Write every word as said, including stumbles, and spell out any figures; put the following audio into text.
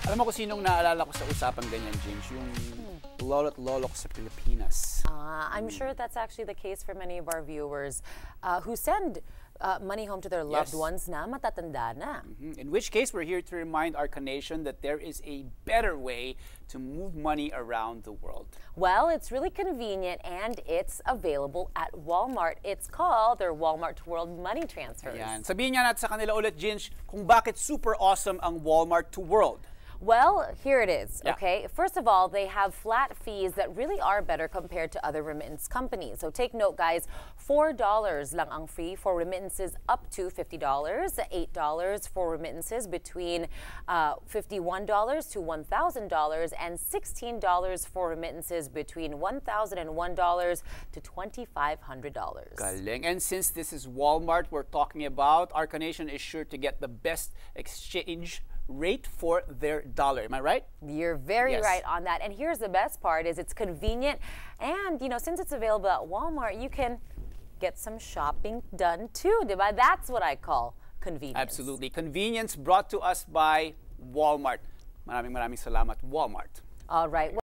Alam mo kung sinong naalala ko sa usapang ganyan, James? Yung lolo't lolo ko sa Pilipinas. Uh, I'm sure that's actually the case for many of our viewers uh, who send uh, money home to their loved Yes. ones na matatanda na. Mhm. In which case, we're here to remind our nation that there is a better way to move money around the world. Well, it's really convenient and it's available at Walmart. It's called their Walmart to World Money Transfers. Ayan. Sabihin nga natin sa kanila ulit, Ginge, kung bakit super awesome ang Walmart to World. Well, here it is, Yeah. okay? First of all, they have flat fees that really are better compared to other remittance companies. So take note, guys, four dollars lang ang fee for remittances up to fifty dollars, eight dollars for remittances between uh, fifty-one dollars to one thousand dollars, and sixteen dollars for remittances between one thousand one dollars to twenty-five hundred dollars. Galing. And since this is Walmart we're talking about, our nation is sure to get the best exchange rate for their dollar. Am I right? You're very Yes. right on that. And here's the best part is it's convenient. And, you know, since it's available at Walmart, you can get some shopping done too. Diba? That's what I call convenience. Absolutely. Convenience brought to us by Walmart. Maraming maraming salamat, Walmart. All right.